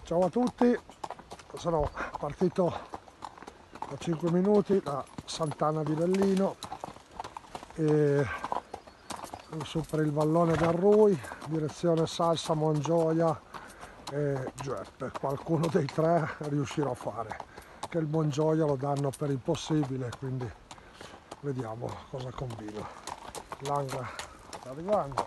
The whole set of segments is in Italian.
Ciao a tutti, sono partito da 5 minuti da Sant'Anna di Bellino e su per il vallone del Rui, direzione Salsa, Mongioia e Geppe. Qualcuno dei tre riuscirò a fare, che il Mongioia lo danno per impossibile, quindi vediamo cosa combino. L'Angra sta arrivando,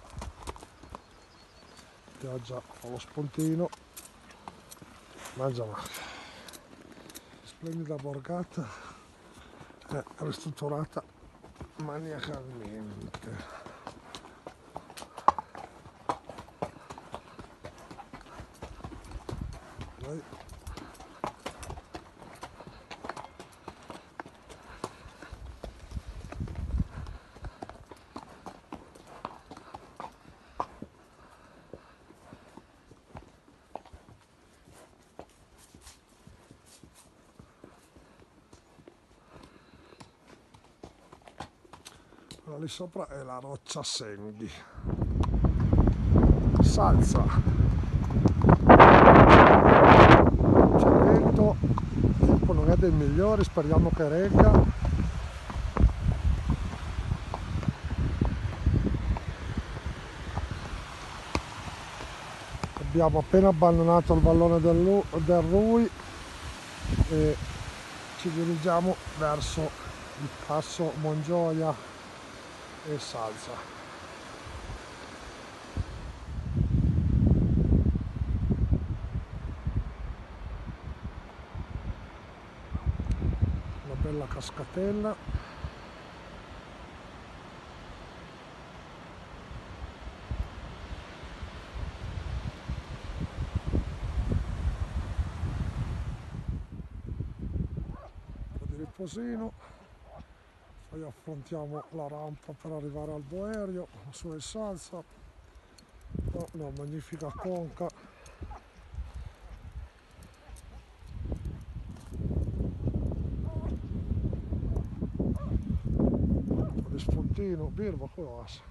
pioggia con lo spuntino, mangia ma splendida borgata è ristrutturata maniacalmente. Poi quella lì sopra è la roccia Senghi. Salsa, c'è vento, il tempo non è dei migliori, speriamo che regga. Abbiamo appena abbandonato il vallone del Rui e ci dirigiamo verso il passo Mongioia e Salsa. Una bella cascatella. Un po' di riposino. Poi affrontiamo la rampa per arrivare al Boerio, su il Salsa. Oh, no, magnifica conca. Un po' di spuntino, birba, cosa.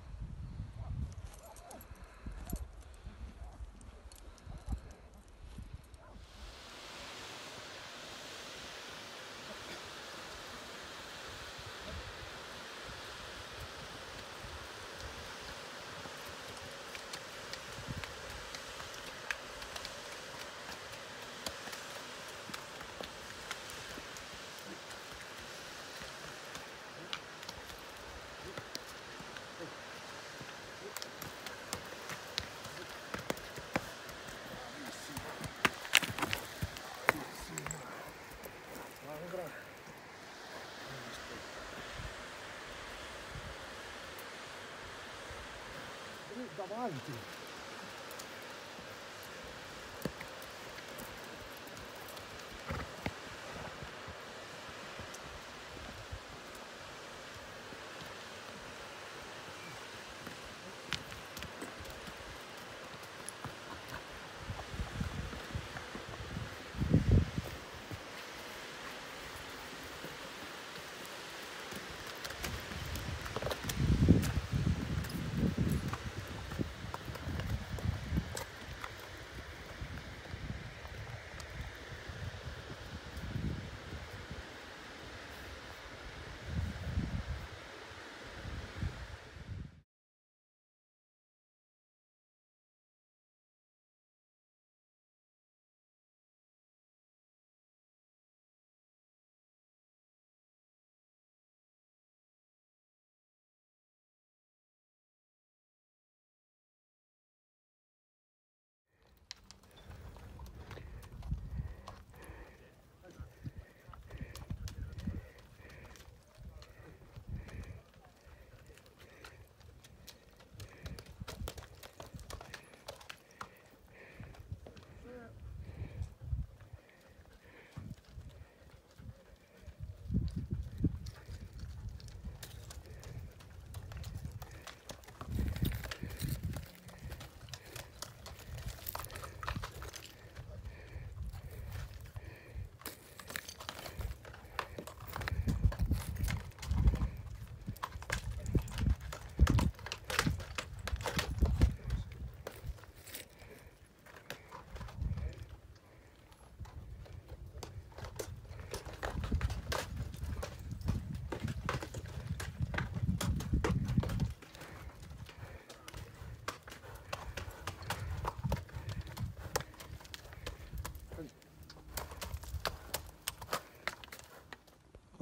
Davanti.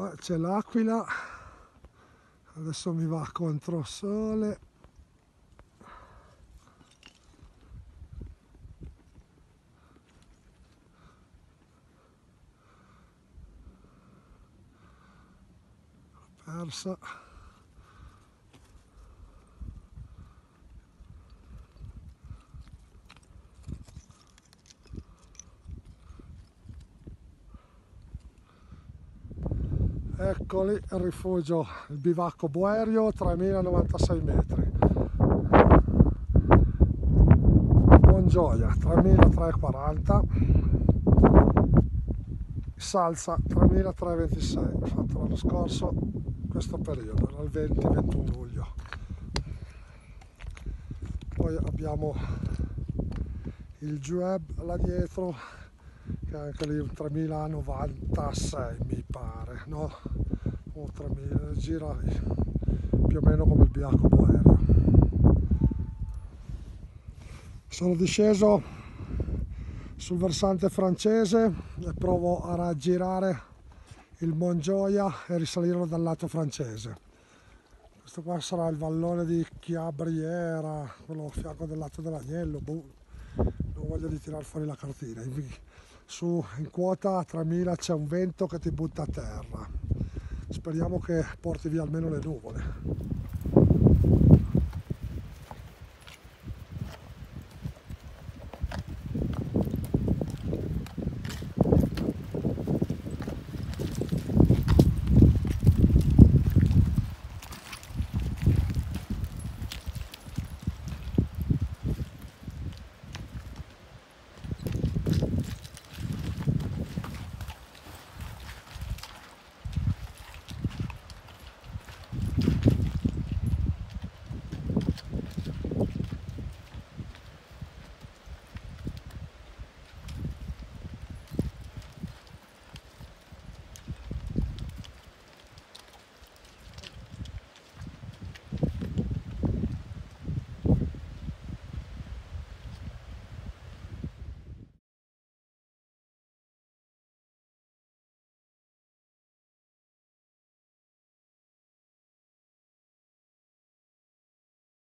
Qua c'è l'Aquila, adesso mi va contro sole. Persa. Eccoli, il rifugio, il bivacco Boerio, 3096 metri. Mongioia, 3340. Salsa, 3326. Ho fatto l'anno scorso questo periodo, era il 20-21 luglio. Poi abbiamo il Jueb là dietro, che è anche lì un 3096 mi pare, no? O 3000, gira più o meno come il bivacco Boerio. Sono disceso sul versante francese e provo a raggirare il Mongioia e risalirlo dal lato francese. Questo qua sarà il vallone di Chiabriera, quello a fianco del lato dell'Agnello. Non voglio di tirar fuori la cartina. In quota a 3000 c'è un vento che ti butta a terra. Speriamo che porti via almeno le nuvole.